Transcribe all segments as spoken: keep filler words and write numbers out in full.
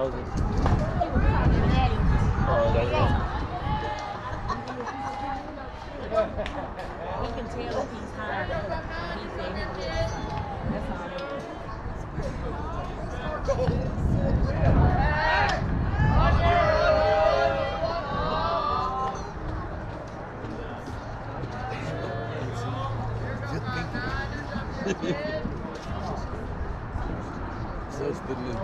was it? Oh, that's it. We can tell if he's tired when he said he was. That's all it is. So still in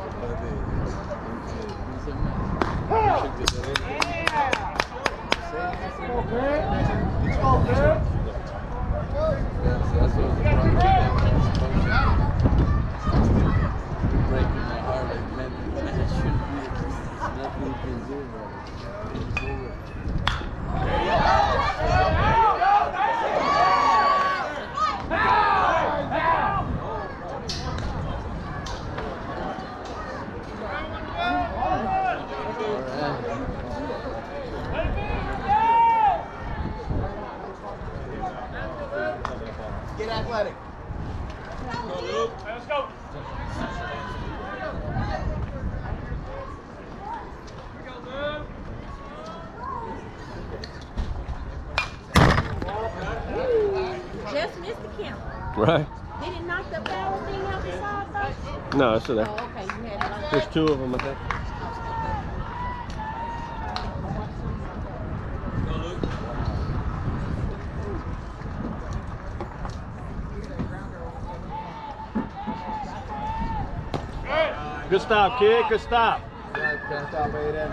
breaking my heart like man, it should be nothing you can do about it. Get athletic. Let's go. Just missed the count. Right. Did it knock the barrel thing out the side though? No, it's still there. Oh, okay. You had it like There's two of them, I think. Good stop, kid. Good stop. Can't stop Aiden.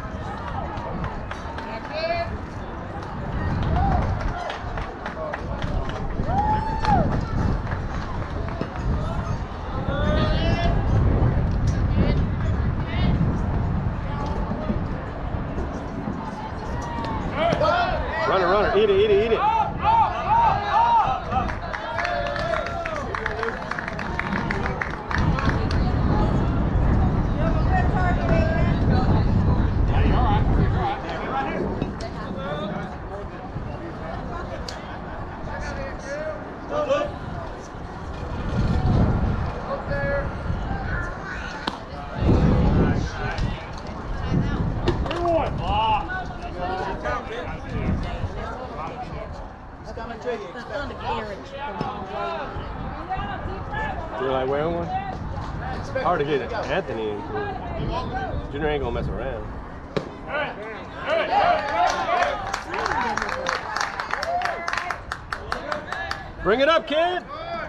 Runner, runner. Eat it, eat it, eat it. You like wearing one? Hard to get Anthony into it. Junior ain't gonna mess around. Bring it up, kid.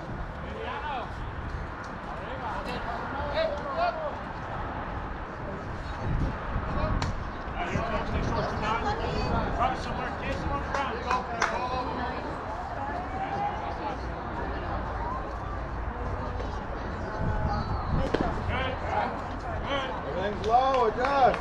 Everything's low, adjust.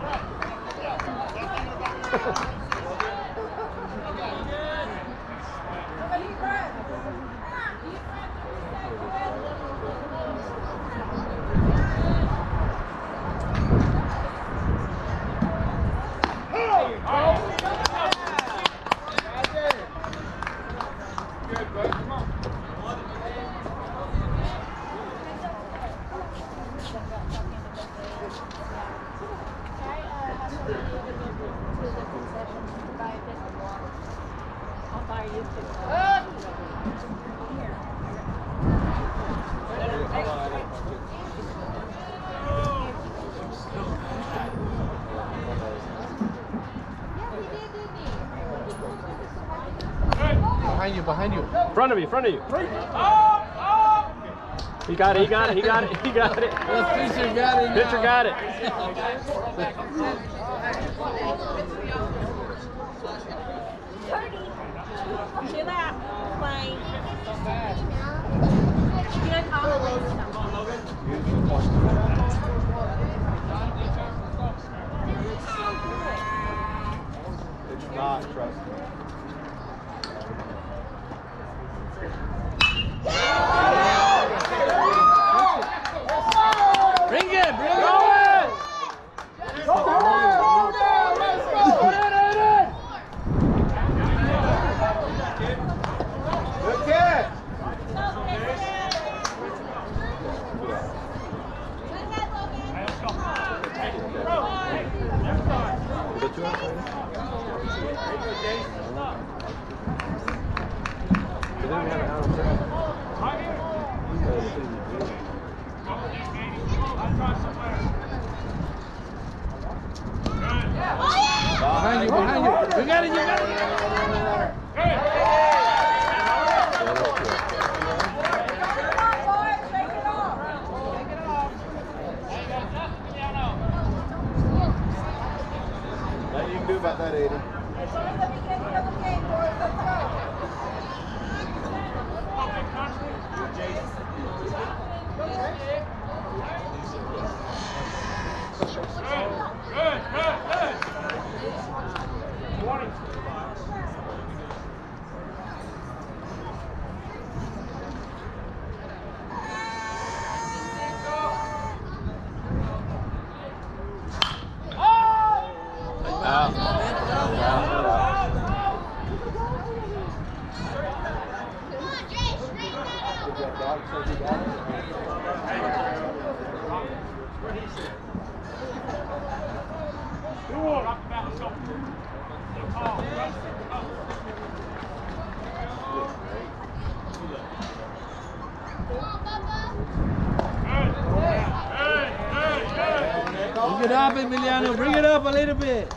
Behind you, behind you. Front of you, front of you. He got it, he got it, he got it, he got it. Pitcher got it. Pitcher got it. chill out, Plain. Good call. It's not, trust me. Bring it, bring it. Go, go, go, go, let's go. Bring it up, Emiliano. Bring it up a little bit.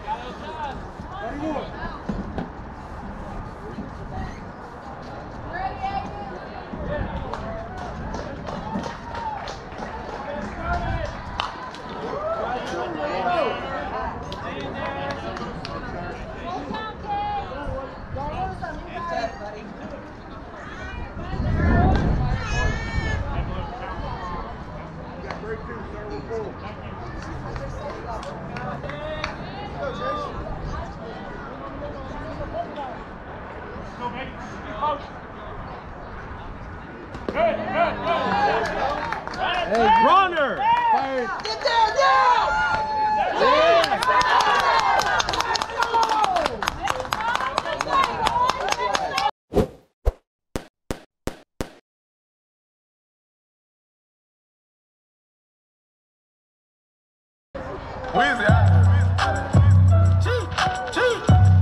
Hey, runner! Fire. Get down, down! Where's it at? Choo, choo.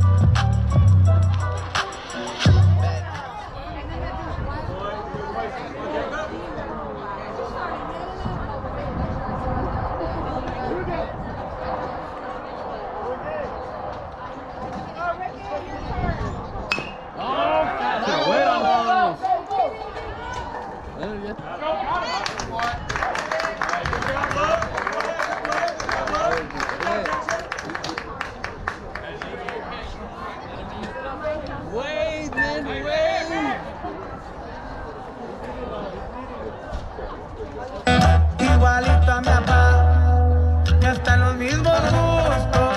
Wait, man, wait! Igualito a mi papá, que hasta los mismos gustos.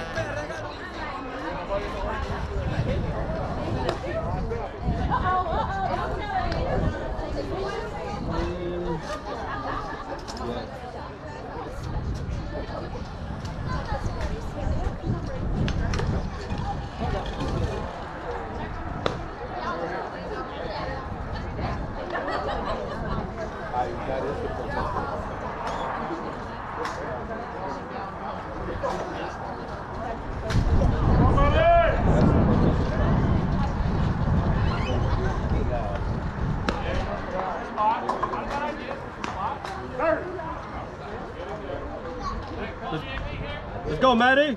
Let's go, Maddie.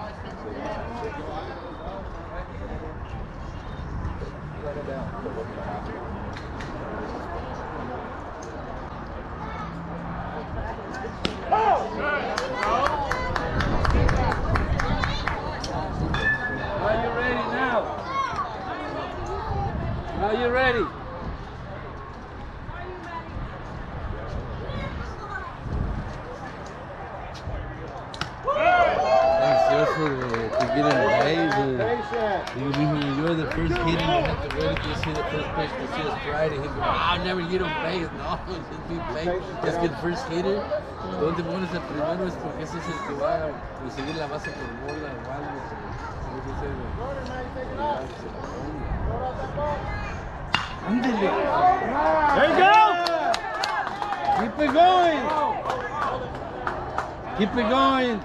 Are you ready now? Are you ready? To get in the days and you, you're the first kid and you have to wait to see the first pitch to see us Friday. He'd go, I'll never get on base. No, just be base. Just get first hitter. ¿Dónde pones el primero? Es porque ese es el que va a conseguir la base por bola o algo. Ándale. There you go. Keep it going. Keep it going.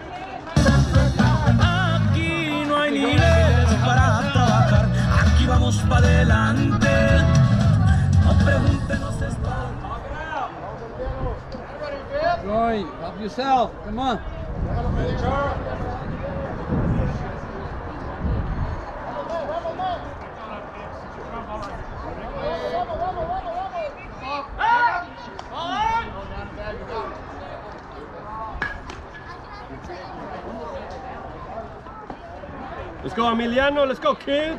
No hay niveles para trabajar, aquí vamos para adelante. No pregúntenos esto. Going, help yourself, come on. Let's go, Emiliano. Let's go, kid.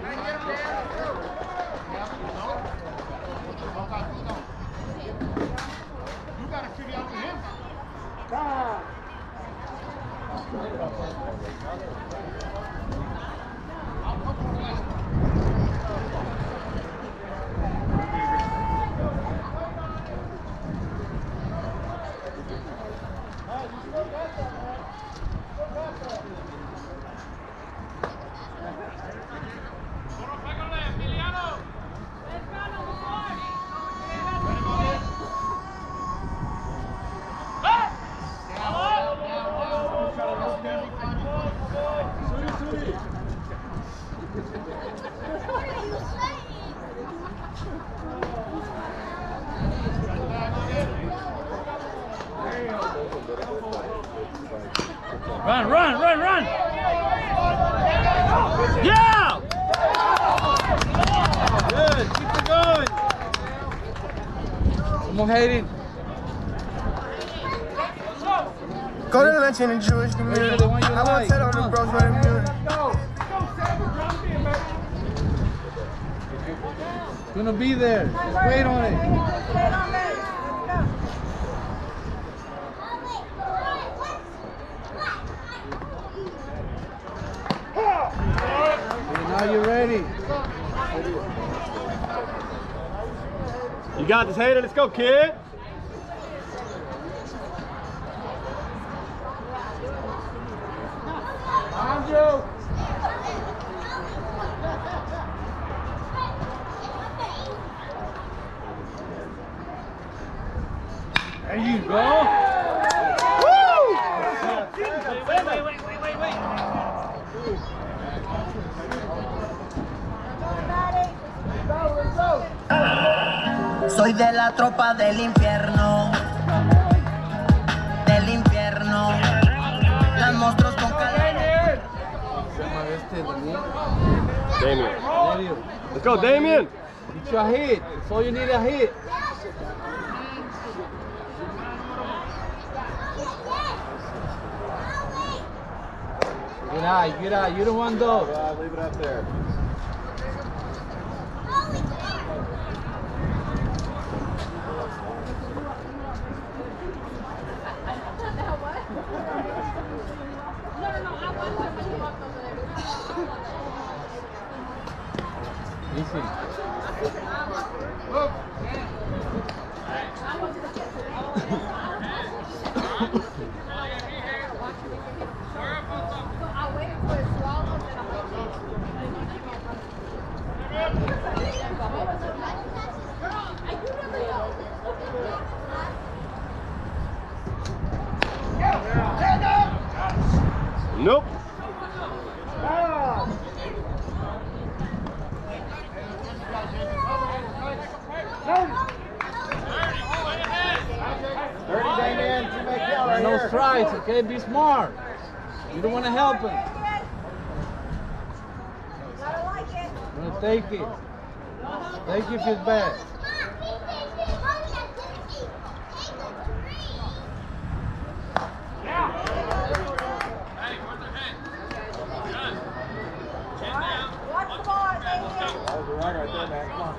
Run, run, run, run! Yeah! Good, keep it going. Come on, Hayden. Go to lunch in the Jewish community. I want to tell all the bros what I'm doing. It's gonna be there. Just wait on it. Okay, now you're ready. You got this, Hayden. Let's go, kid. Andrew. There you go. Woo! Wait, wait, wait, wait, wait, wait. Soy de la tropa del infierno, del infierno, las monstruos con cadenas. Se llama este, Daniel. Damien. Daniel. Let's go, Damien. Get you a hit. That's all you need, a hit. Good eye, good eye. You don't want those. Yeah, leave it up there. Easy. Nope. thirty day man, two make out right No here. strikes, okay? Be smart. You don't want to help him. You're gonna take it. Take it if it's bad. That was a run right there, man. Come on.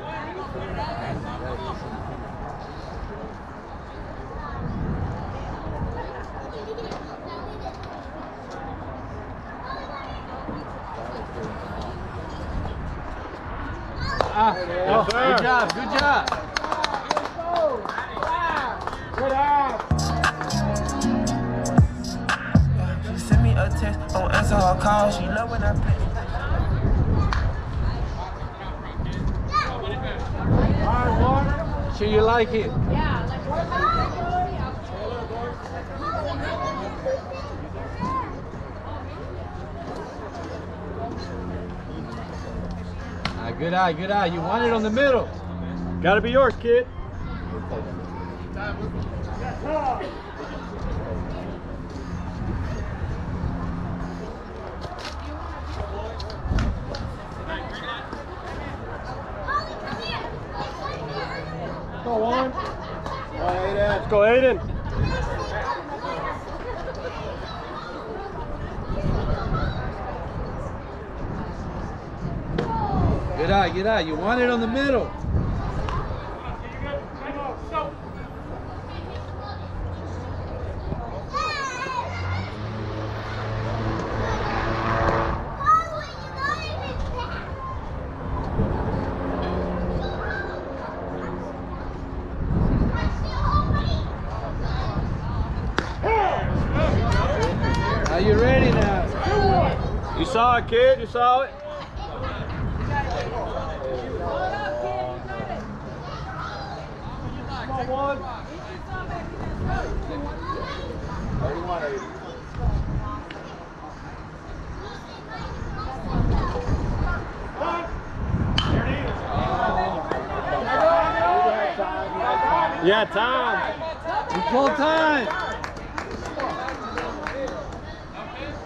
Ah, Yes, oh, sir. good job, good job. Good eye. She send me a text, don't answer her call. She love when I play. Sure you like it. Yeah, like what Ah, good eye, good eye. You want it on the middle. Gotta be yours, kid. Go on. Go Aiden. Let's go, Aiden. Good eye, good eye. You want it on the middle. Are you ready now? You saw it, kid. You saw it. Come on, one. thirty-one, eighty. Yeah, time. Equal time.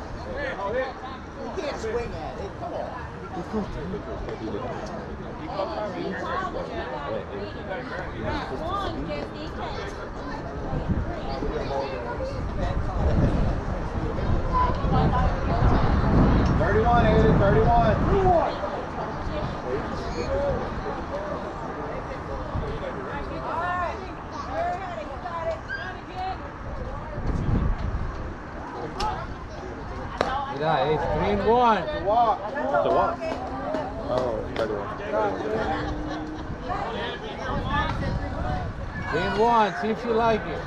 thirty-one, Aiden, thirty-one. Yeah, it's three and one. The walk. The walk. Oh, thirty-one. Three and one. See if you like it.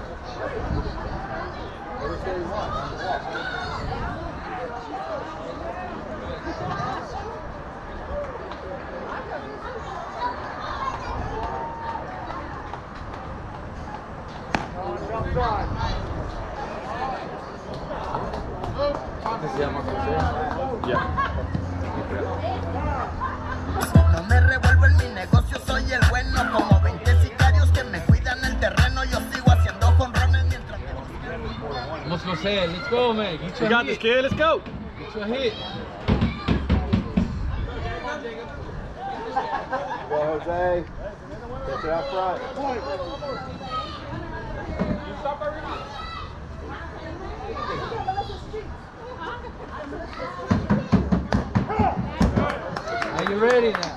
No me revuelvo en mi negocio, soy el bueno. Como veinte sicarios que me cuidan el terreno. Yo sigo haciendo jonrones mientras me... Vamos, Jose. Let's go, man. Get You your got hit. this, kid. Let's go. Get your hit. Go, Jose. Catch it out front. Are you ready now?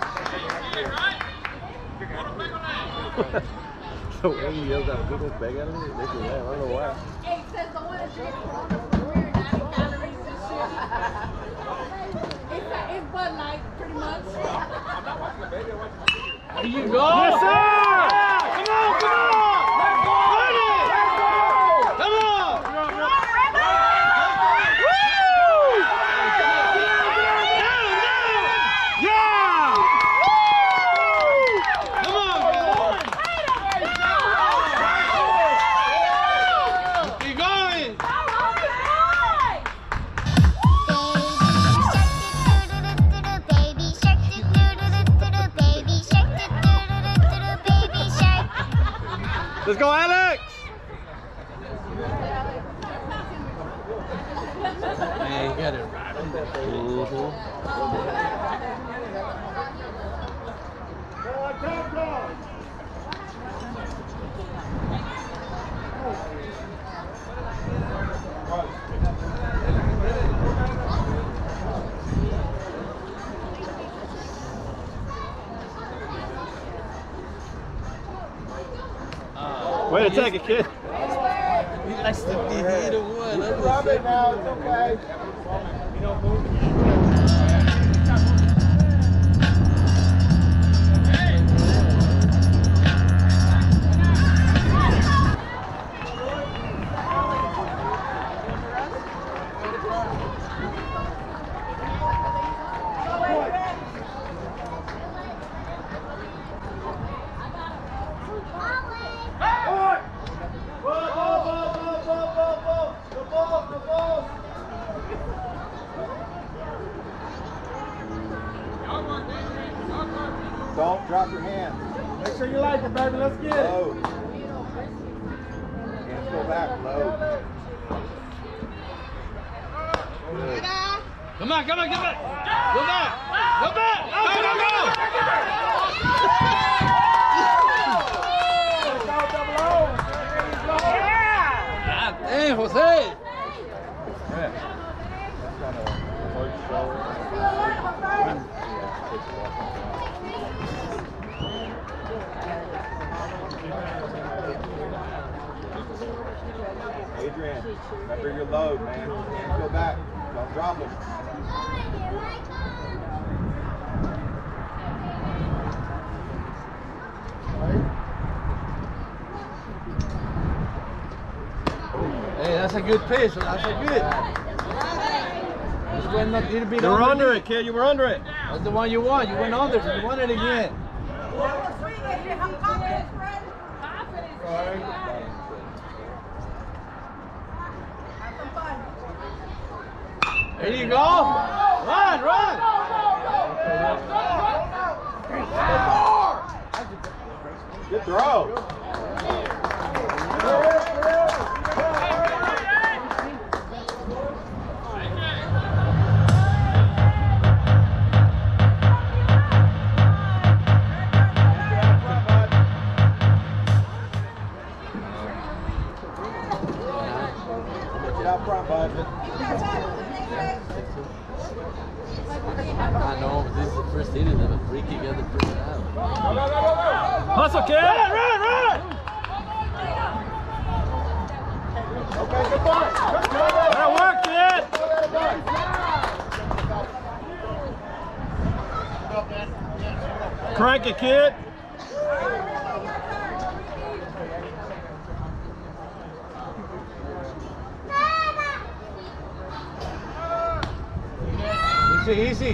The way he yells out people beg at him, they do that. I don't know why. Hey, says the one that drinks we're ninety calories and shit. It's, it's Bud Light, pretty much. There you go. Yes, sir! Come on, come on! Run it! Come on! Let's go, Alex! Man, you got it right. Mm-hmm. Way to take it, kid. He likes to be hit or what? Drop it now, it's okay. Don't drop your hand. Make sure you like it, baby. Let's get it. Low. Hands go back, low. Come on, come on, get back. Go back. Go back. Go, go, go. God damn, Jose. Adrian, remember your load, man. Hands go back. Don't drop them. Hey, that's a good pitch. That's a good. This went not, it'll be You were under it, kid. You were under it. That's the one you want. You went under it. You want it again. There you go. Run, run. Good throw. front, bud. I know, but this is the first inning of a free kick at the first half. Hustle, kid! Run, run, run! Okay, good point. That'll work, kid! Crank it, kid! Easy, easy.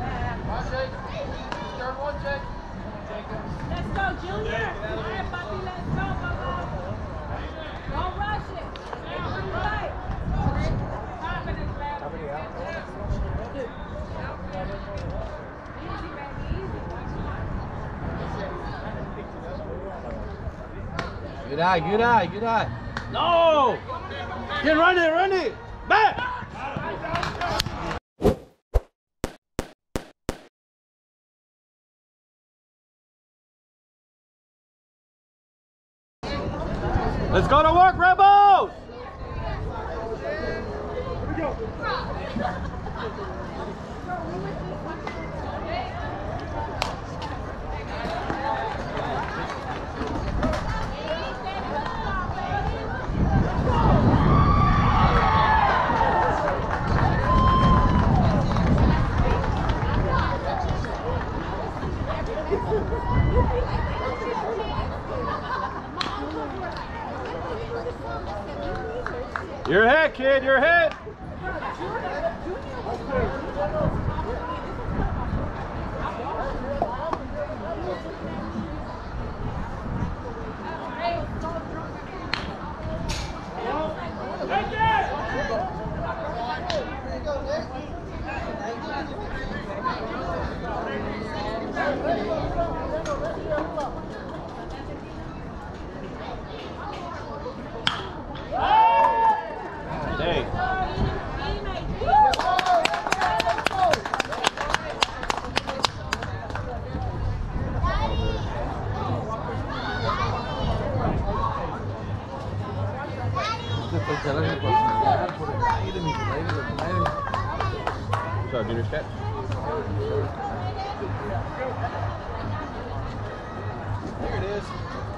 Let's go, Junior. All right, Bobby, let's go, Bubba. Don't rush it. Right. Five minutes left. Easy, baby, easy. Good eye, good eye, good eye. No! Get run it, run it! Back! Let's go to work, Rebels! Your head, kid, your head. Dang. What's up, Junior's cat? There it is.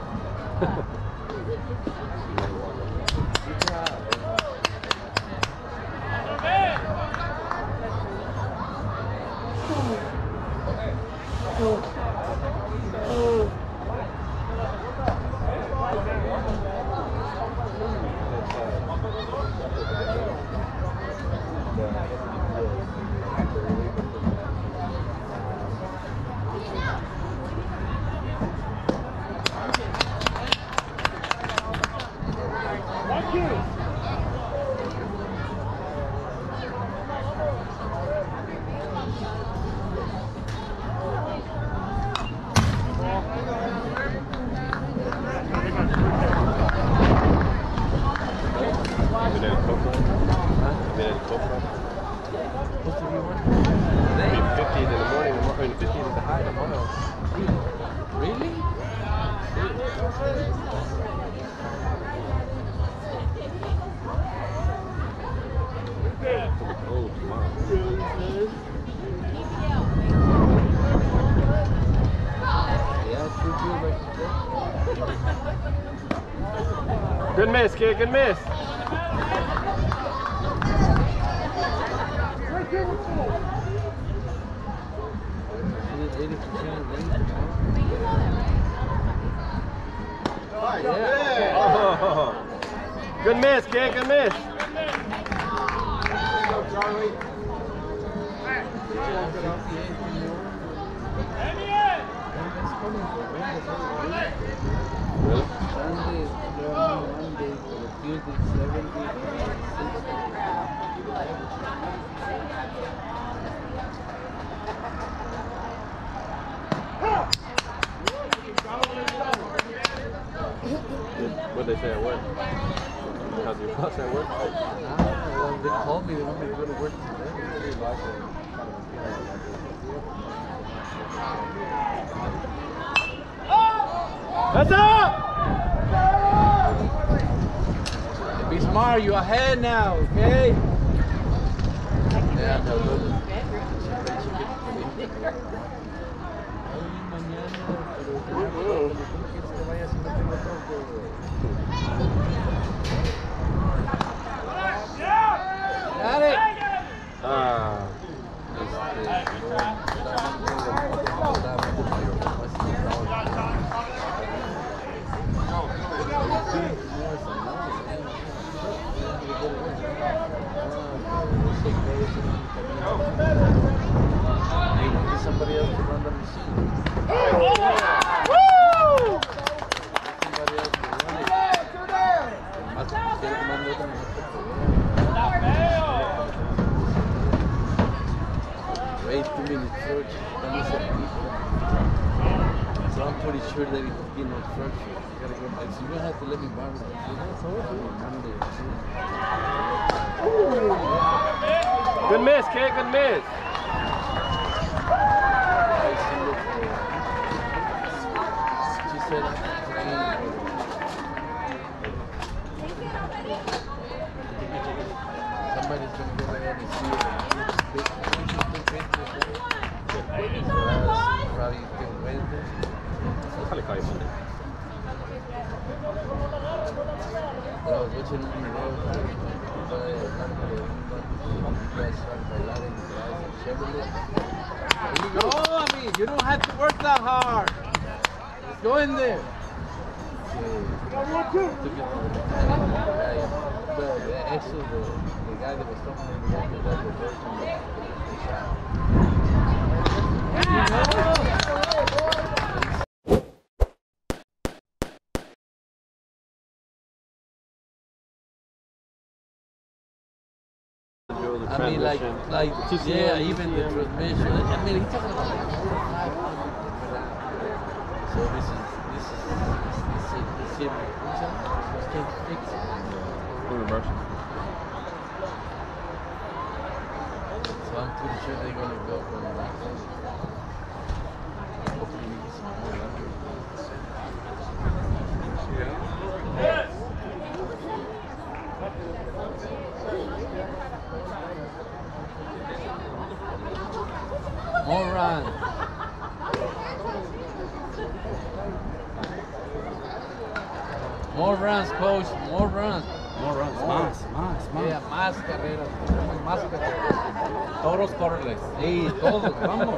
fifties in the morning, and fifties at the high tomorrow. Really? It's gonna be cold tomorrow. Yeah, it's true, too, like Good miss, kid, good miss. eighty percent range. Yeah. Oh. Good miss, kid, good miss. Go, Charlie. Really? Sunday, Monday, Tuesday, seventy, What'd they say at work? How's your boss at work? Ah, well, they called me, they want me to go to work today. That's up! It beats me Lamar, you ahead now, okay? Yeah, no, no. Got it. Ah. Somebody else to run the machine. Wait two minutes, George. So I'm pretty sure that it's you know structure. You gotta go back. So you're gonna have to let me borrow that. Good miss, kid. Good miss. She said, somebody's gonna go ahead and see it. Probably till Wednesday. I'll probably call you Monday. But I was watching on the road. There you go. I mean, you don't have to work that hard. Just go in there. But actually, the, the guy that was talking to me, that was the version I mean, like, like, yeah, even the transmission. I mean, he's talking about like four or five hundred. So this is, this is, this is, this is, this can't fix it. Full reversal. So I'm pretty sure they're gonna go from that. Hopefully we get some more luck. Yeah. More runs. More runs, coach. More runs. More runs. Más, más, más. Yeah, más carreras. Más carreras. Todos correrles. Sí, todos. Vamos.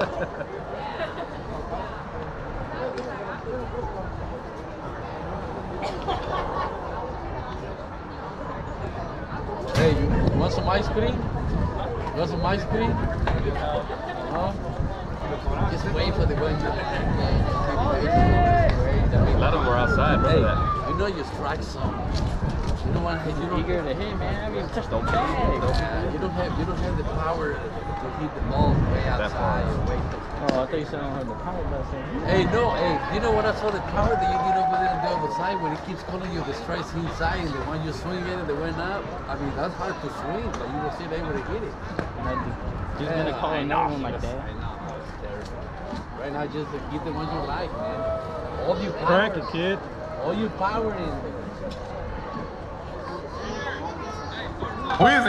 Hey, you, you want some ice cream? You want some ice cream? No? Just wait for the one. A lot of them were outside. Hey, That. you know you strike some. You don't want to. You don't. Eager to hit, man. I mean, just don't Yeah, you don't have. You don't have the power to hit the ball way outside or way. Oh, I thought you said I don't have the power back there. Hey, no, hey, you know what I saw the power that you get over there on the other side when it keeps calling you the strikes inside and the one you swing at it that went up. I mean, that's hard to swing, but you will still able to hit it. And I just gonna call another one like that. I know, it's terrible. Right now, just to get the one you like, man. All you power. Crank it, kid. All you power in there. Weezy,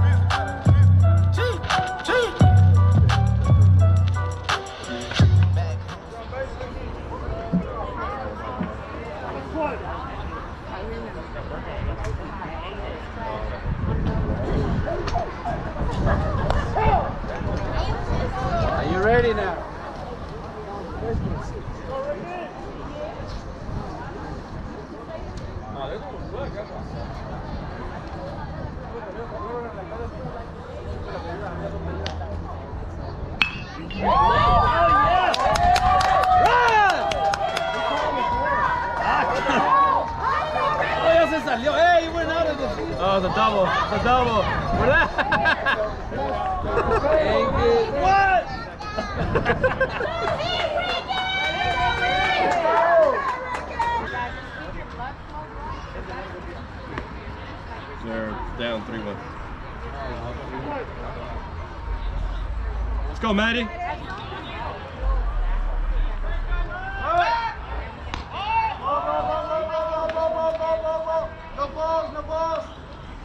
Are you ready now? Oh, the double, the double. What? What? They're down three one. Let's go, Maddie. No balls, no balls.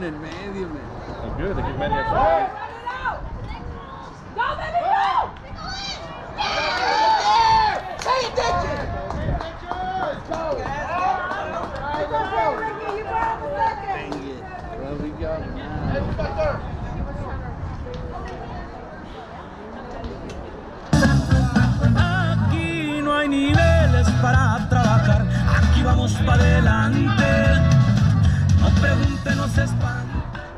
en el medio, man. That's good. They keep many extra. Go, baby, go! Pay attention! Ricky, you brought the second. Dang it. Well, we got him now. Aquí no hay niveles para trabajar, aquí vamos para adelante. No pregunten, no se espanten.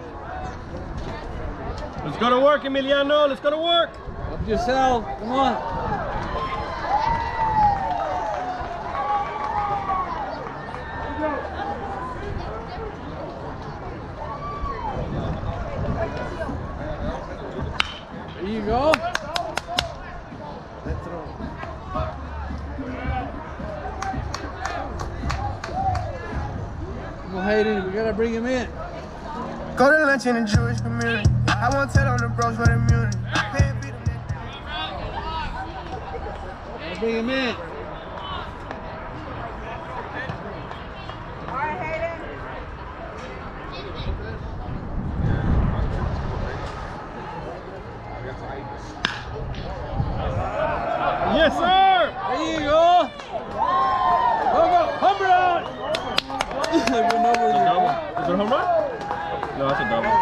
Let's go to work, Emiliano. Let's go to work. Help yourself. Come on. There you go. Let's throw. Come on, Hayden. We gotta bring him in. Go to lunch in the Jewish community. I won't tell on the bros for the immunity. Pay feed them. Gotta bring him in. All right, Hayden. Yes, sir. There you go. Go, go. Home run. They went over It's a the double. Is it a home run? No, that's a double.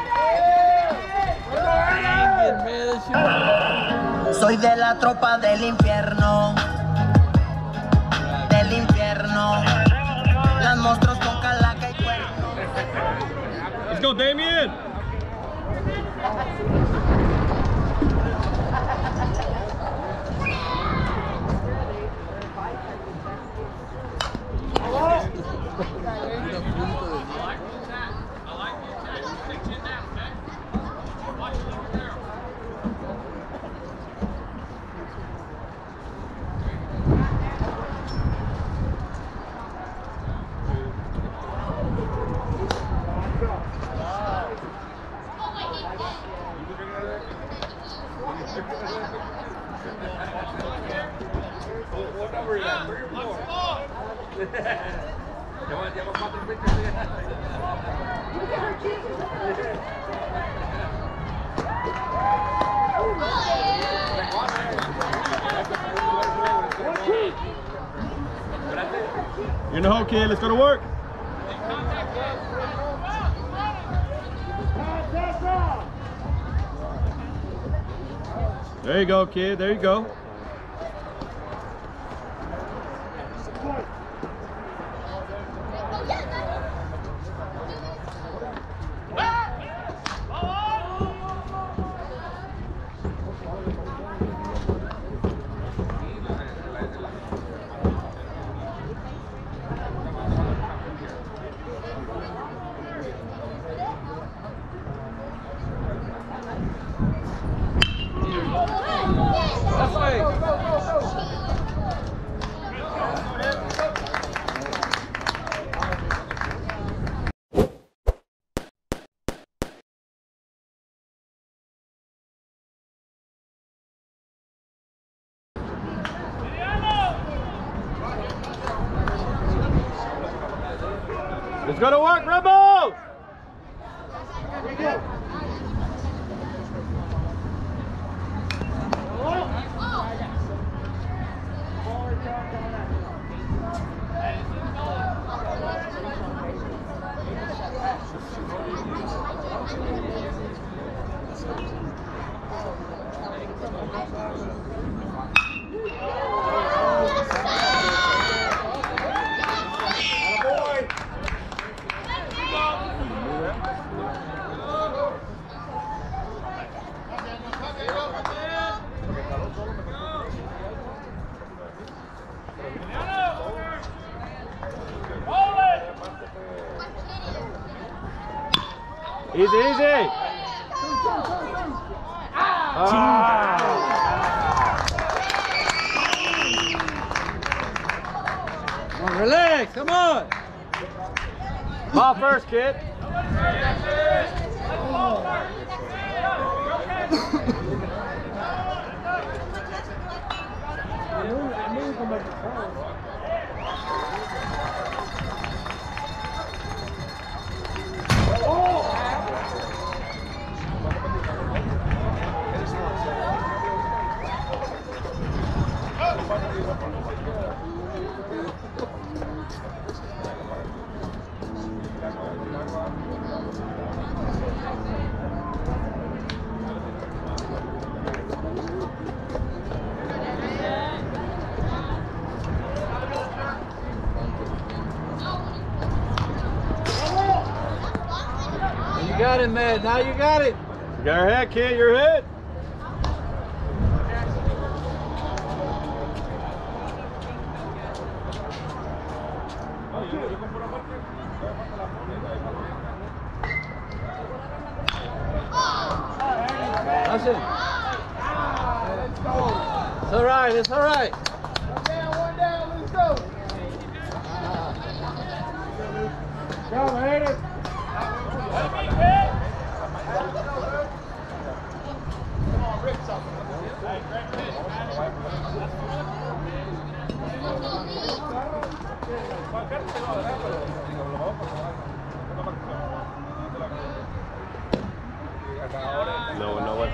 Dang it, man. That shit. Soy de la tropa del infierno, del infierno, las monstruos con calaca y cuerno. Let's go, Damien. What number is that? Three or four? You're in the hole, kid. Let's go to work. There you go, kid. There you go. Let's go to work, Rebels! Easy, easy. Ah. Come on, relax, come on. Ball first, kid. Oh! You got it, man. Now you got it. You got your head, kid. Your head. That's it. It's all right. It's all right. One down, one down, let's go. Go, man. Come on, rip something. Hey, great pitch, No one, no one.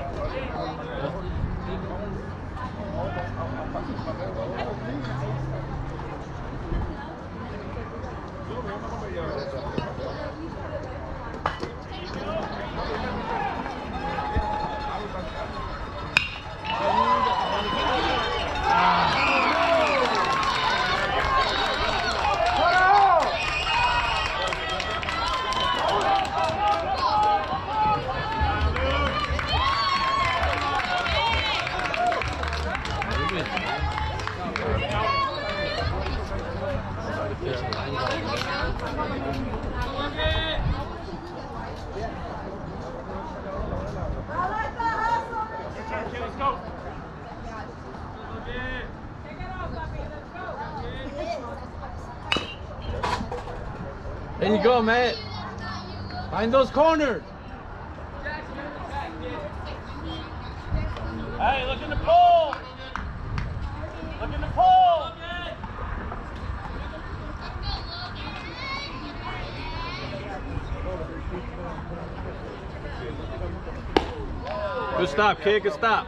There you go, man. Find those corners. Hey, look in the pool. Look in the pool. Good stop, kid. Good stop.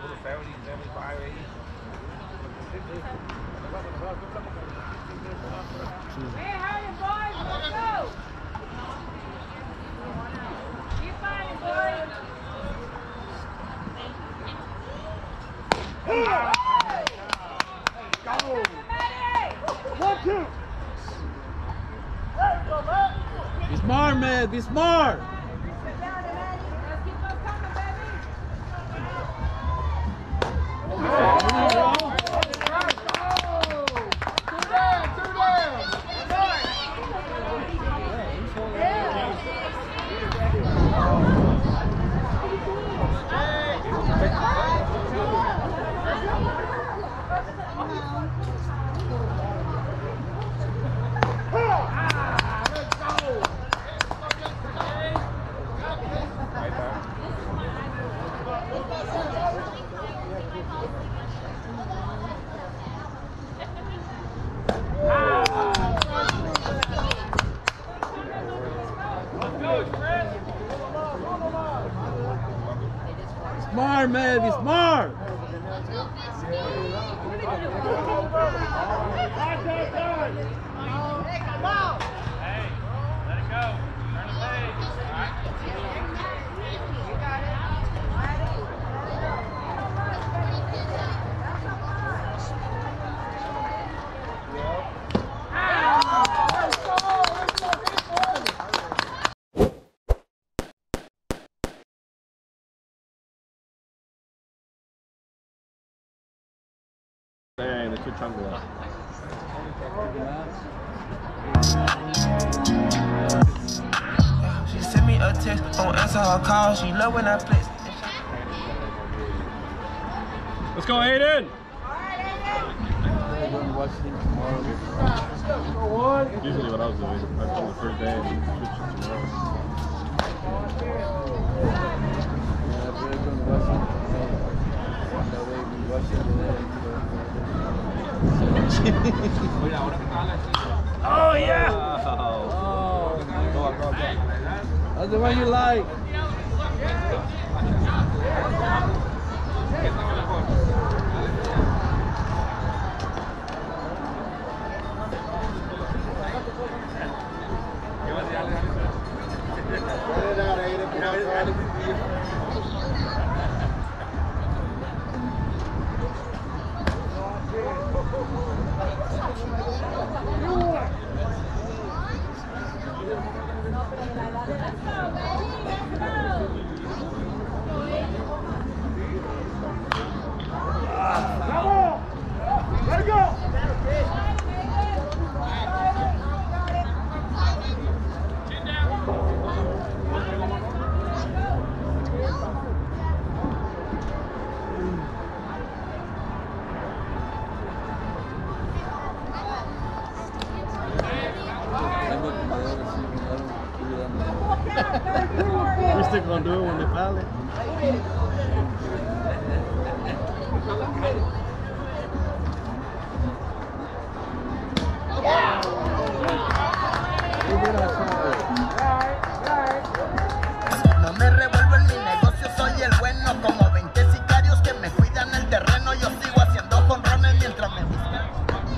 Hey, hurry, boys. Let's go. Keep fighting, boys. One, two. Be smart, man. Be smart. Let's keep on coming, baby. Two down, two down. Smart, man. Be smart. Hey, let it go. Turn the page. All right. Dang, the two chunky. She sent me a text, don't answer her call. She love when I flex. Let's go, Aiden. Usually what I was doing, I come the first day and switch to tomorrow. Oh, yeah. Oh. Go on, go on, go on. That's the one you like. they're gonna do it when they file it. No me revuelvo en mi negocio, soy el bueno. Como veinte sicarios que me cuidan el terreno. Yo sigo haciendo jonrones mientras me buscan.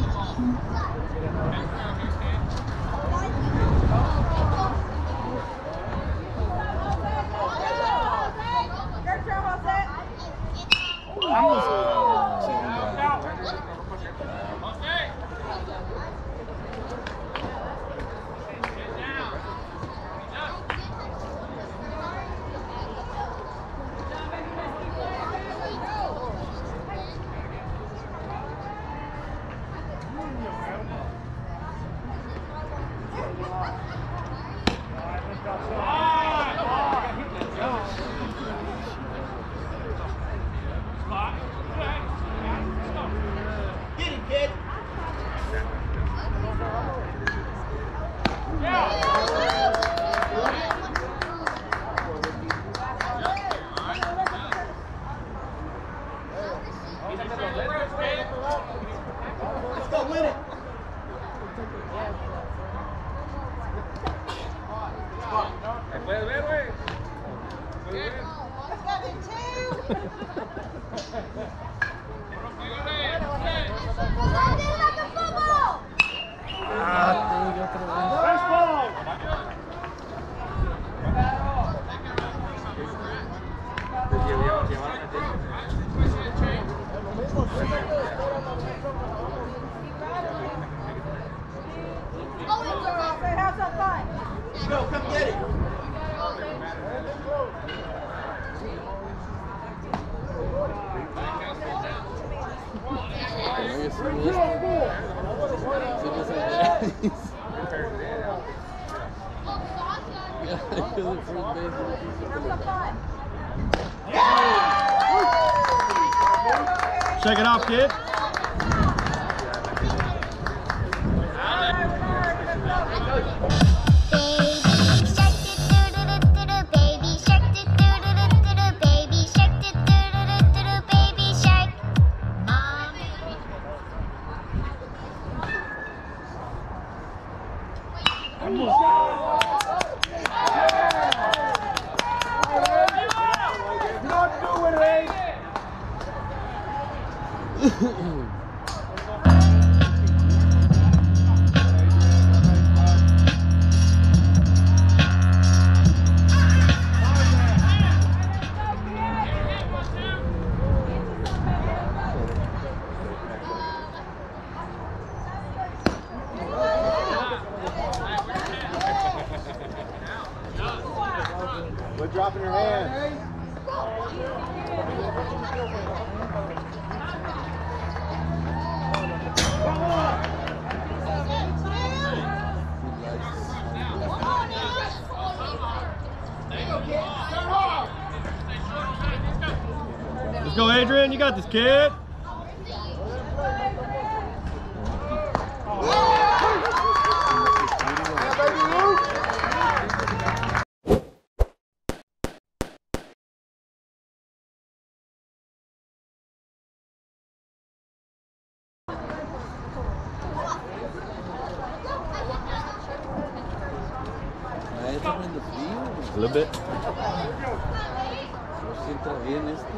Shake it off, kid. Quit dropping your hands. Let's go, Adrian. You got this, kid. A little bit. Lo siento bien este.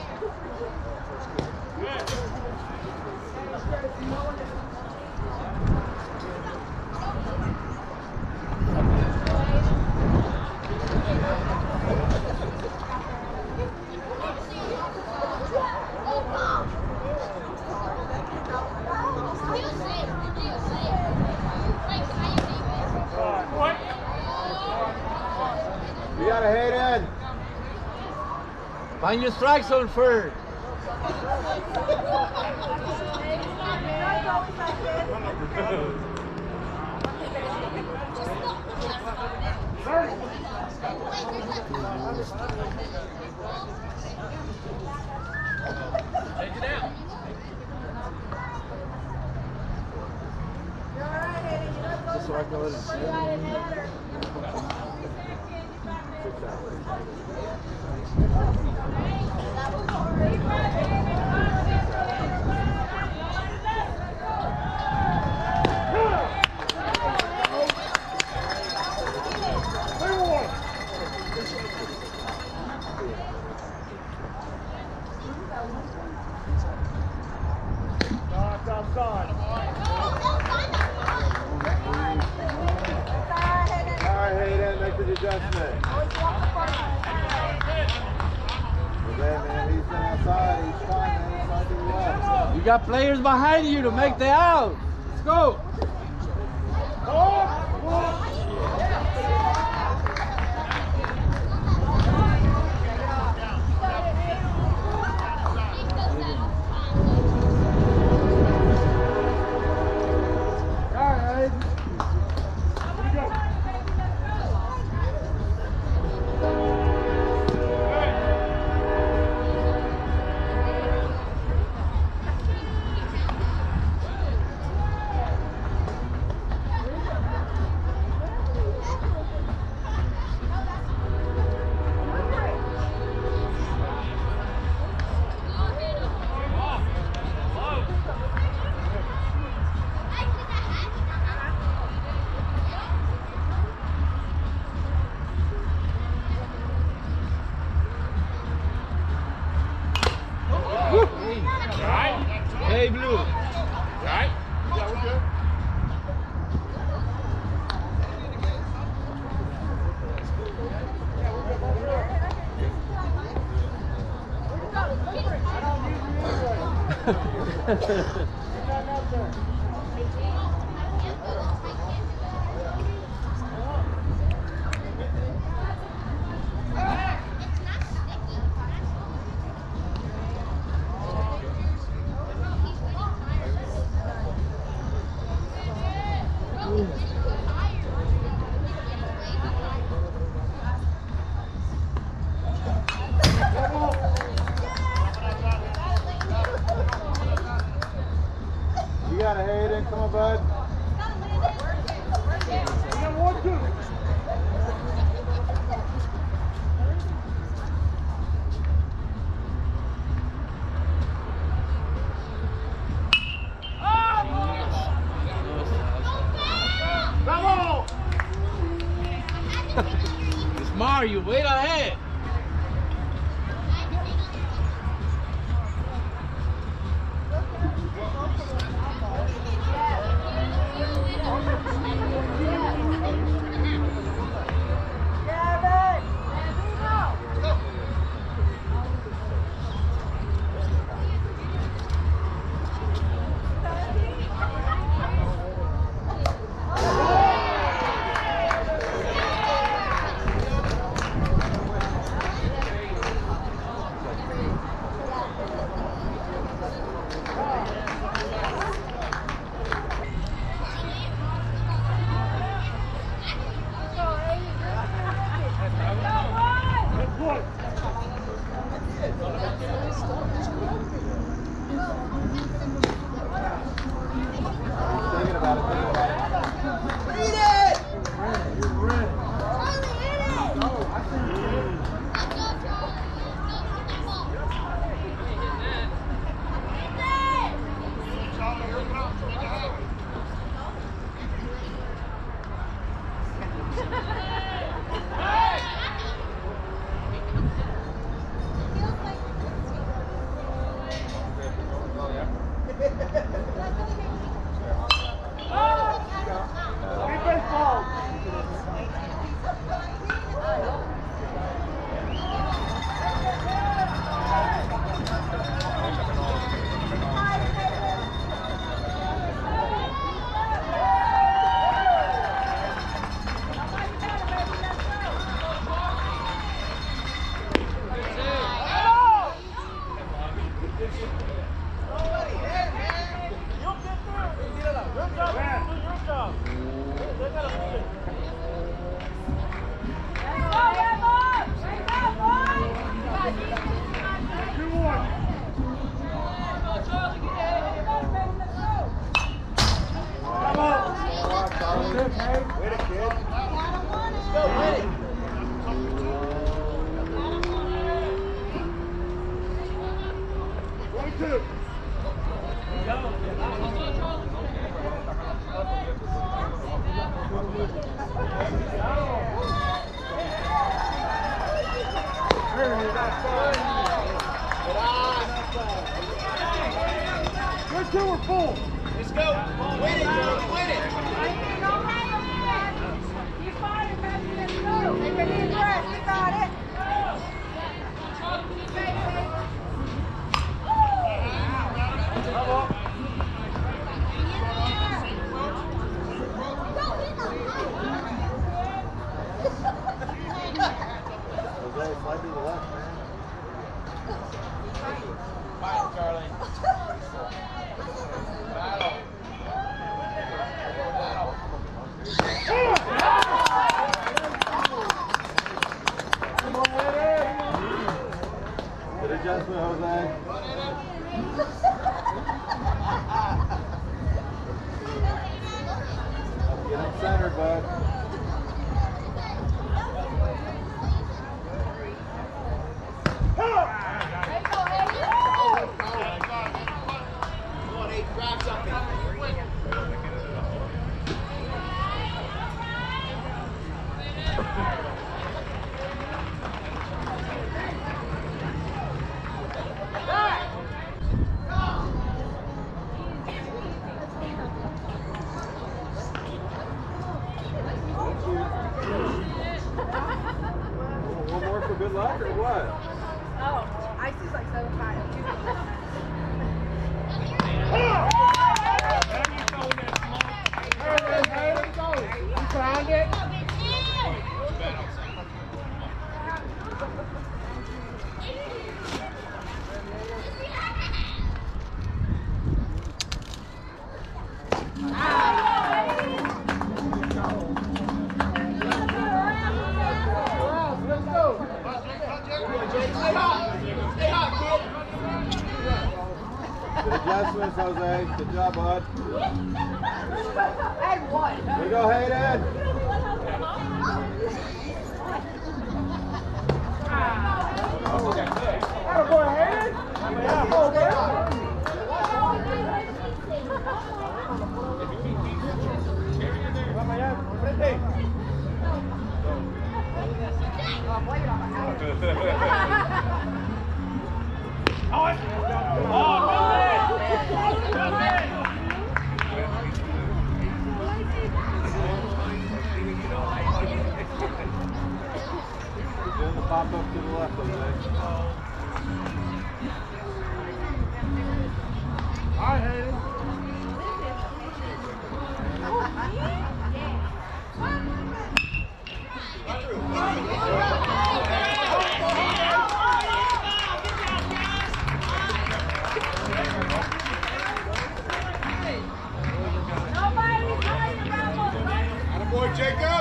You gotta head in. Find your strike zone first. Take it out. Just so I can let it sit. You got players behind you to make the out. Let's go. Hey, Blue. Right? Yeah, we're good. You got a Hayden, come on, bud. Smart, you wait ahead. bud. One more for good luck or what? Oh, Icy's like seven five. You found it? Good adjustments, Jose. Good job, bud. And one. Here we go, Hayden. Attaboy, Hayden. Yeah, hold Doing the pop up to the left, Jose. All right, Hayden. Attaboy, Jacob.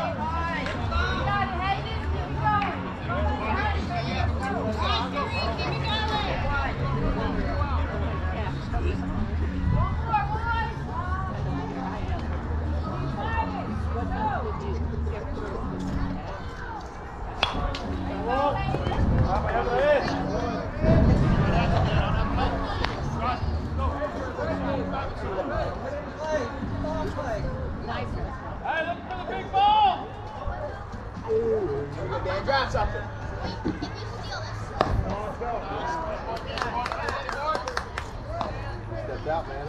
Drop something. Stepped out, man.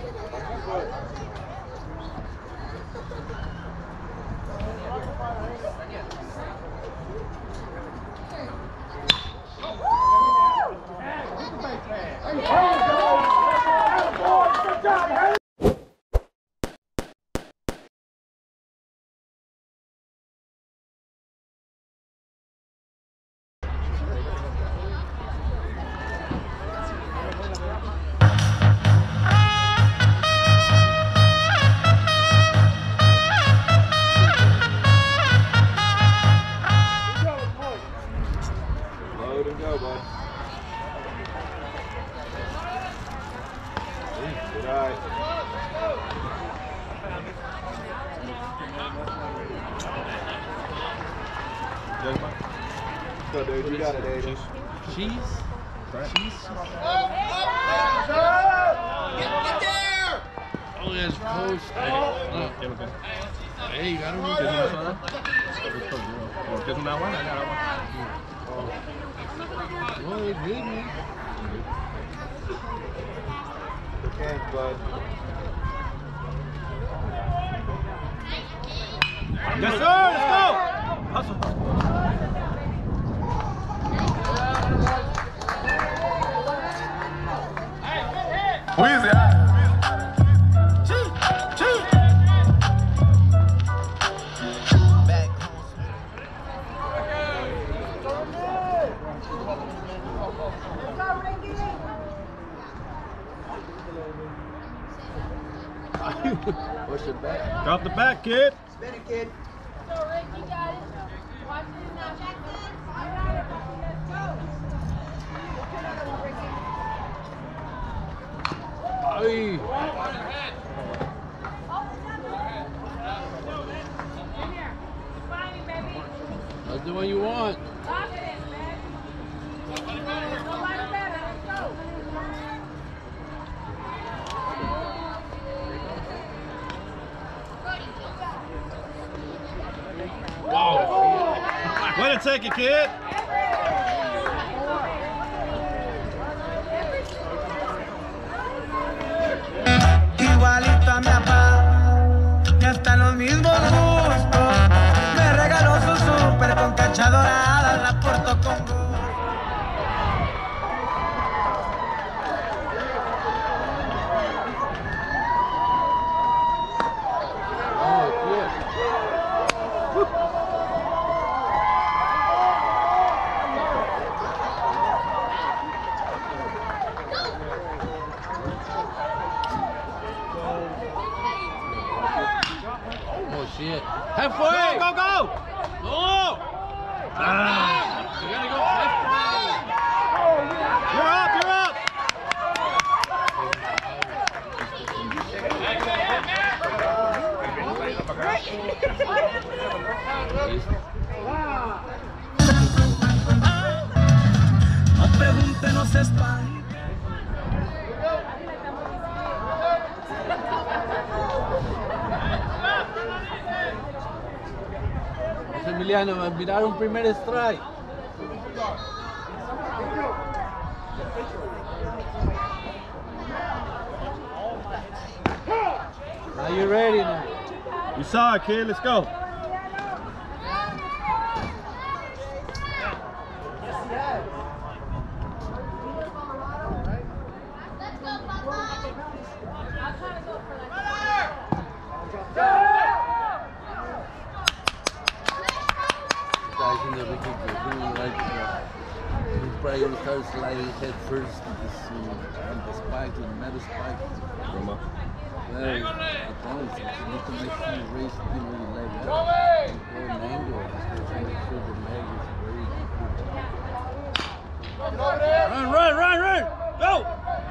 Load and go, bud. Good eye. So, dude, you got it, Aiden. Cheese? Cheese? Get, get there! Oh, that's close. Hey, look. Hey, you got him? Give him that one. I got that one. Well, it did, man. Good catch, bud. Yes, sir. Let's go. Hustle. Weezy, Push it back. Drop the back, kid. Spin it, kid. So, Rick, you got it. Watch it now, Jackson. You got it, Ricky. Let's go. What's another one, Ricky? Ay. Oh, another one. Give me a the one you want. Confidence, man. Nobody better. Let's go. Whoa. Way to take it, kid. Igualito a mi papá, y hasta los mismos gustos. Me regaló su súper con cancha dorada, la porto con gusto. Shit. Halfway! Go, go, go! Go! Ah! You gotta go halfway! You're up, you're up! No pregunte, no se espante. Emiliano, va a mirar un primer strike. Are you ready now? You saw it, kid. Let's go. Guys in the wicket, like uh, he's probably gonna start sliding head first with this, uh, on the spike, the metal spike. Roma. Well, I promise you, you need to make sure you raise the thing really leg up. Go an angle, just to make sure the leg is very good. Run, run, run, run! Go!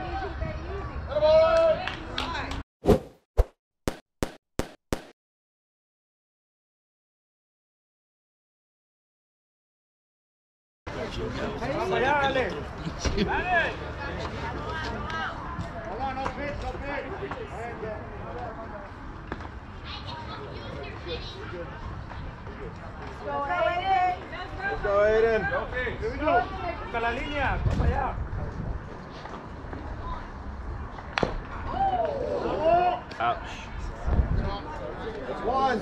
Let's go, Aiden. Here we go. Busca la línea. Vamos allá. Ouch. That's one.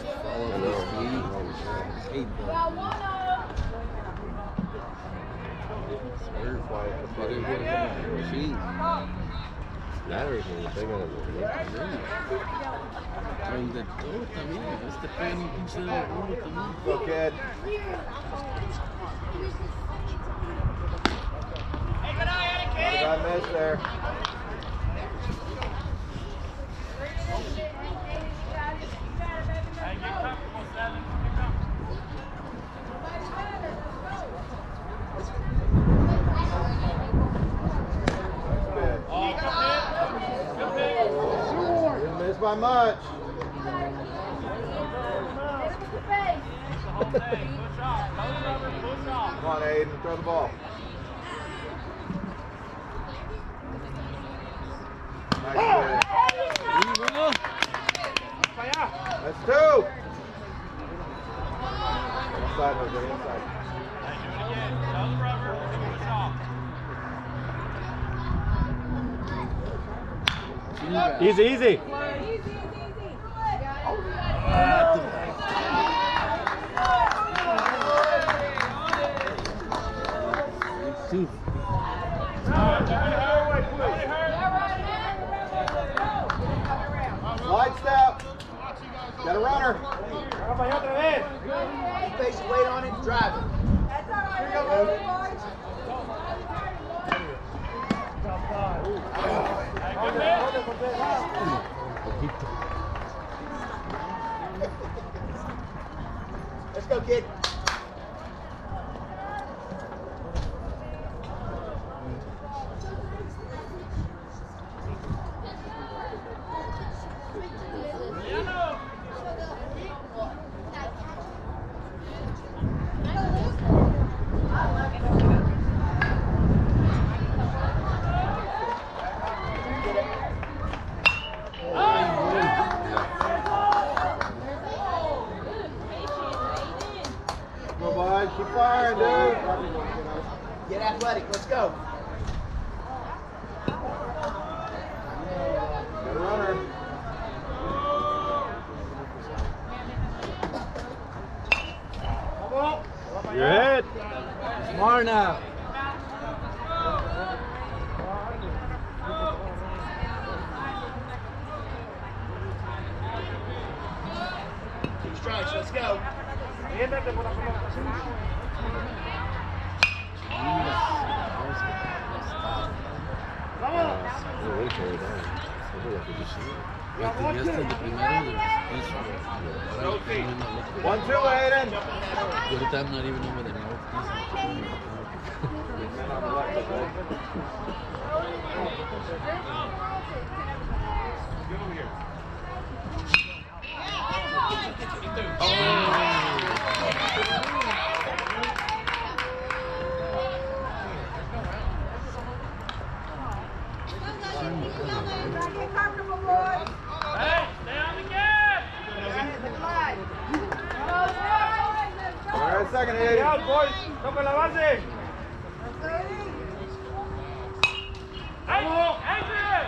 Ladders when you think of it. Train the todo también. Este fue un pinche de uno también. Go, kid. Got a miss there. Didn't miss by much. Come on, Aiden, throw the ball. Nice play. That's two. Inside, Jose, inside. Easy, easy. Two. Slide step. Got a runner. Face weight on it, drive it. That's all right. Here you go, boys. Let's go, kid. Go, go. Got a runner. You're hit. Smart now. Two strikes, let's go. One, two, Aiden. Ahorita I'm not even over the north. Get comfortable, boys. Hey, stay on the gas. All right, second, Stay Aiden. out, boys. Toca la base. Hey, Adrian.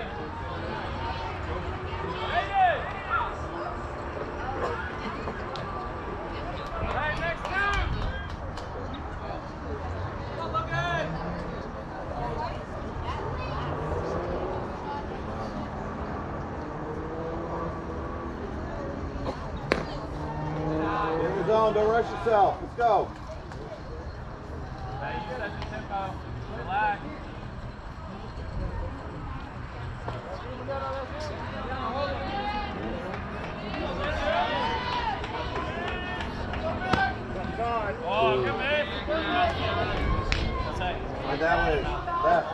Adrian. All right, next time. Look at it. In the zone, don't rush yourself. Let's go. Hey, you got the tempo. Relax. Oh, come in. And that way, left.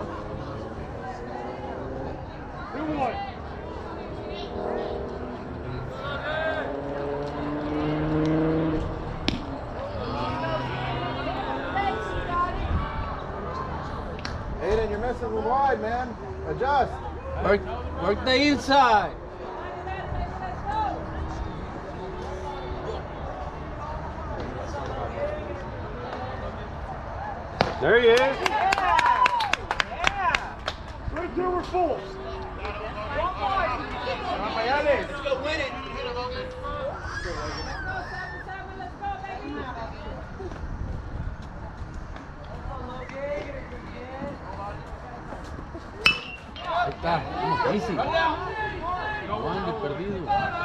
Two one. Aiden, you're missing them wide, man. Adjust. Work, work the inside. There he is. Right there, we're full. Let's go win it. Ahí está, vamos, easy. One de perdido.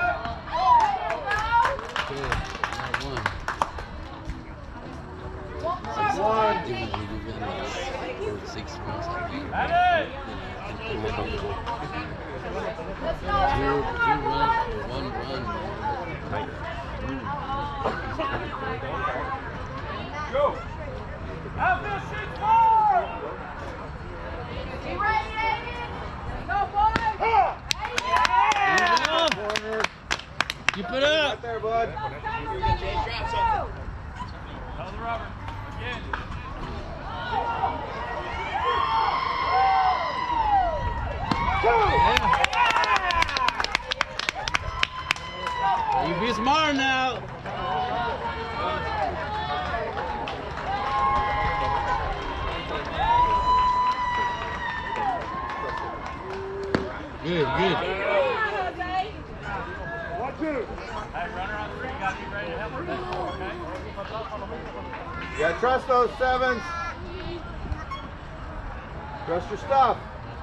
Okay, now one. Six, One. you you got like four, six runs. Hey! Two, two runs or one run. Go! Outfield six four! Be ready, Aiden. Go, boys. Corner. Keep it up. Right there, bud. That was Robert. Again. You be smart now. Good, good. One, two. Hey, runner on three. You got to be ready to help with that four, okay? You gotta trust those sevens. Trust your stuff.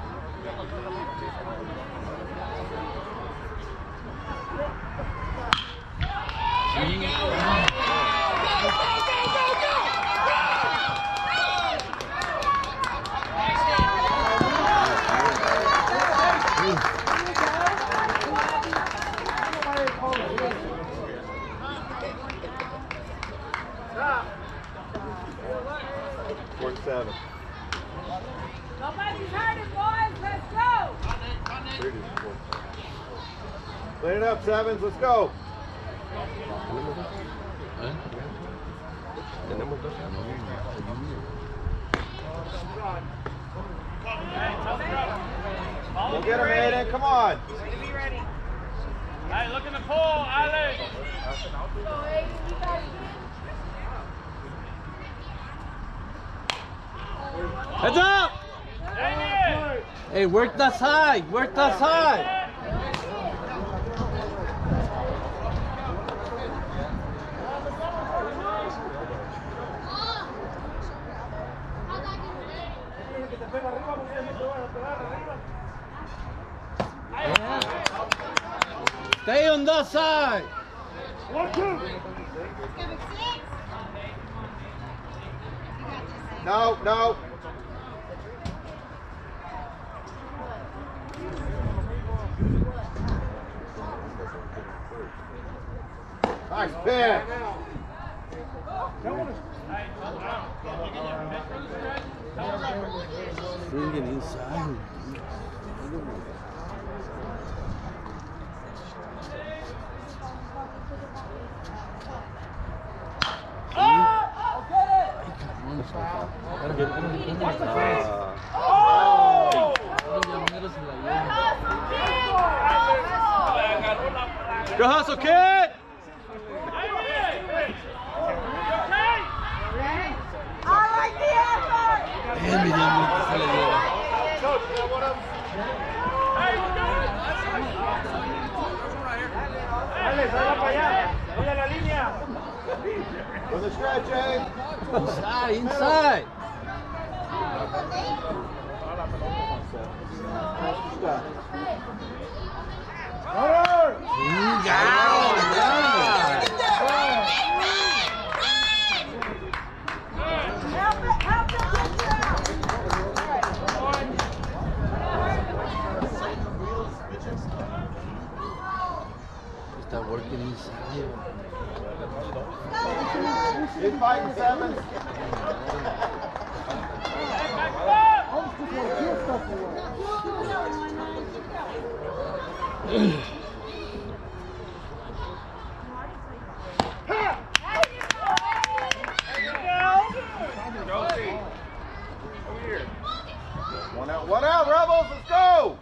Fourth seven. Nobody's hurting, boys. Let's go. Clean it up, sevens. Let's go. ¿Eh? Tenemos dos. Go get him, Aiden. Come on. Hey, look in the pool, Alex. Go, Aiden. You got it. Heads up! Hey, work that side. Work that side. Stay on that side. No, no. Nice pitch. Bring it inside. Good hustle, kid! For the stretch, eh? Inside, inside. Start working inside. Keep fighting, seven. One out, one out, Rebels, let's go!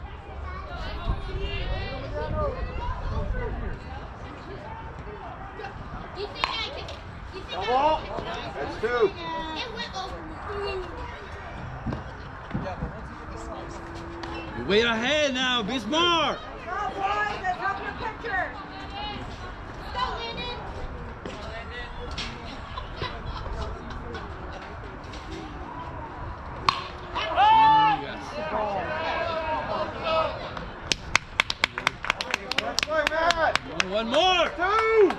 That's two. You wait ahead now, be smart. Go, boys, let's help your pitcher. Let's play, Matt. One more. Two.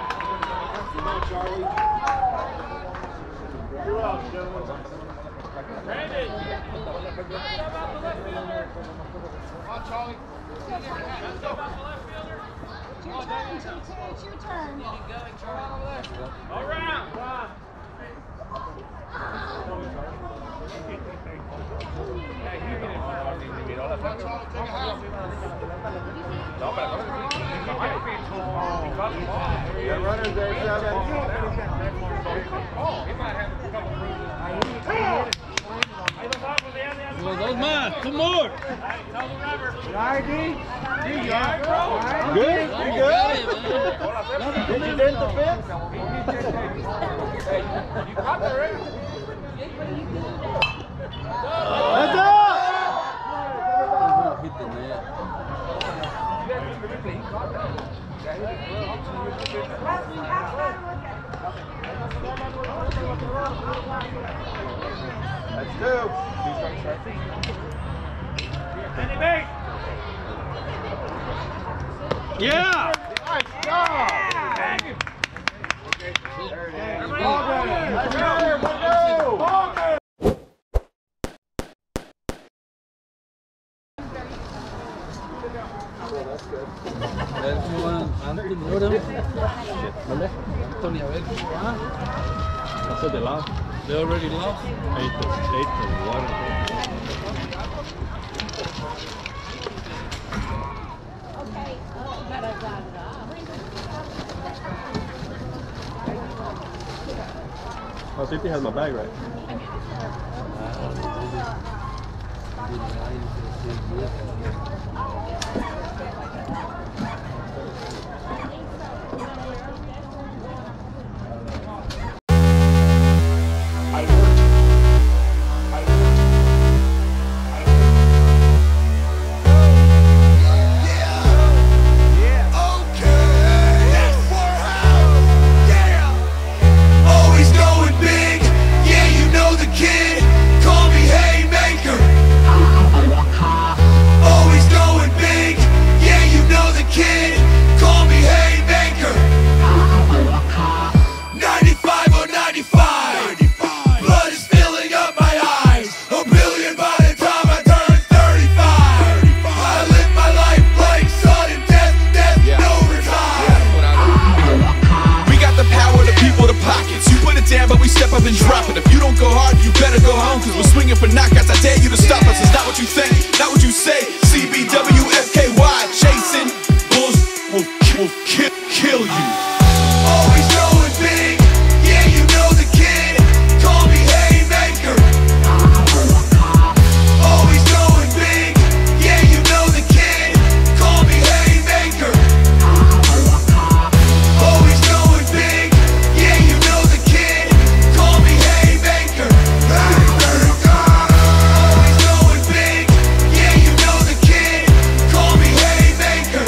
Brandon! Come on, Charlie. It's your turn. All around. Got runners there, seven. Well, those man, two more. Good? You good? Did you dent the fence? You got that right? Let's up! Hit the net. That's two. Yeah! Nice job! Ball game! Let's go! Ball game! Anthony, Anthony, a ver, ¿ah? That's what they lost. They already lost? Eight to, eight to one. Okay. Oh, Tippy has my bag right. kid, call me Haymaker. ninety-five or ninety-five, blood is filling up my eyes. A billion by the time I turn thirty-five. I live my life like sudden death, death, no retire. We got the power, the people, the pockets. You put it down, but we step up and drop it. If you don't go hard, you better go home, cause we're swinging for knockouts. I dare you to stop us. It's not what you think, not what you say. C B W F K Y, chasing bulls will, will kill, kill you. Always going big, yeah, you know the kid. Call me Haymaker. Always going big, yeah, you know the kid. Call me Haymaker. Always going big, yeah, you know the kid. Call me Haymaker. Always going big, yeah, you know the kid. Call me Haymaker.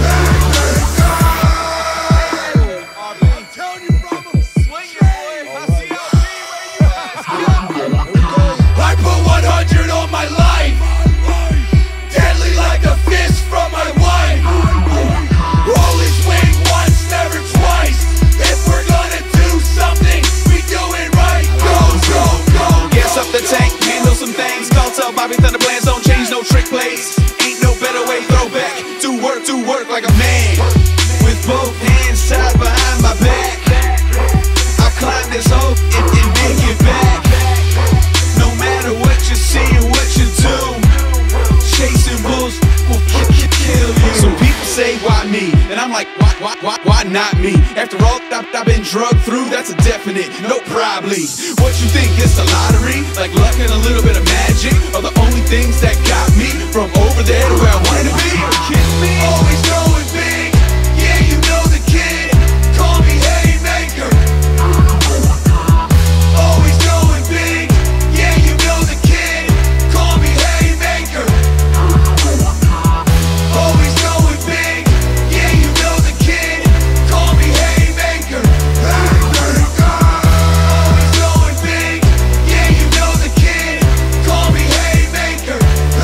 I put one hundred on my life, deadly like a fist from my wife. Only swing once, never twice. If we're gonna do something, we do it right. Go, go, go. Gas up the tank, handle some things. Call tell Bobby Thunder plans don't change, no trick plays. Ain't no better way, throw back. Do work, do work like a man. With both hands tied behind my back. I climb this hoe and, and make it back. No matter what you see and what you do, chasing bulls will k- k- kill you. Some people say, why me? And I'm like, why, why, why, why not me? After all I've, I've been drugged through, that's a definite, no probably. What you think, it's the lottery? Like luck and a little bit of magic are the only things that got me from over there to where I wanted to be? Are you kidding me? Always going big, yeah, you know the kid. Call me Haymaker. Always going big, yeah, you know the kid. Call me Haymaker. Always going big, yeah, you know the kid. Call me Haymaker. Always going big, yeah, you know the kid. Call me Haymaker.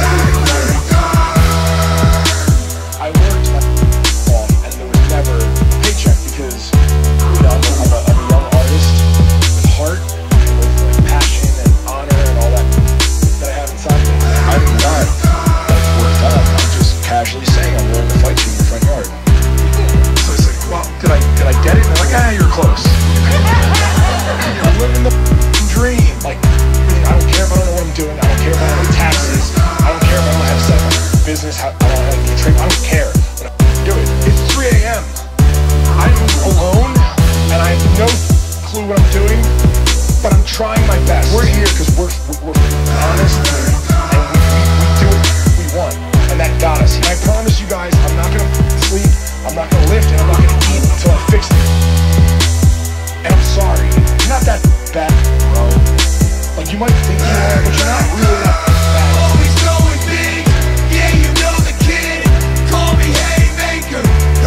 I worked my off and there was never a paycheck because, you know, I'm a, I'm a, I'm a young artist with heart and with like, passion and honor and all that that I have inside me. I'm not like worked up. I'm just casually saying I'm willing to fight you in your front yard. So it's like, well, did I did I get it? And they're like, ah, you're close. I'm living the dream. Like, I don't care if I don't know what I'm doing. I don't care if I don't have taxes. I don't care if I don't have set up business. How, I don't have to trade. I don't care. But I do it. It's three A M I'm alone and I have no clue what I'm doing, but I'm trying my best. We're here because we're, we're, we're honest and we, we, we do what we want, and that got us. And I promise you guys, I'm not gonna sleep, I'm not gonna lift, and I'm not gonna eat until I fix it. And I'm sorry, you're not that bad, bro. Like you might think you are, but you're not really that bad. Always going big, yeah, you know the kid. Call me Haymaker.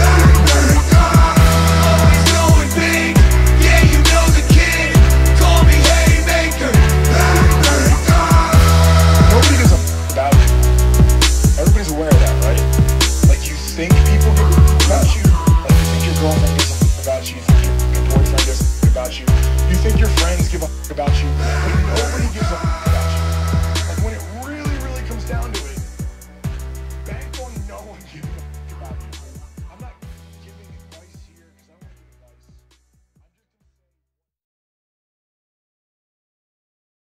Always going big, yeah, you know the kid. Call me Haymaker. Nobody gives a f about you. Everybody's aware of that, right? Like you think people give a f about you. Like you think your girlfriend gives a f about you. You think your, your boyfriend gives a f about you. You think your friends give a f about you. But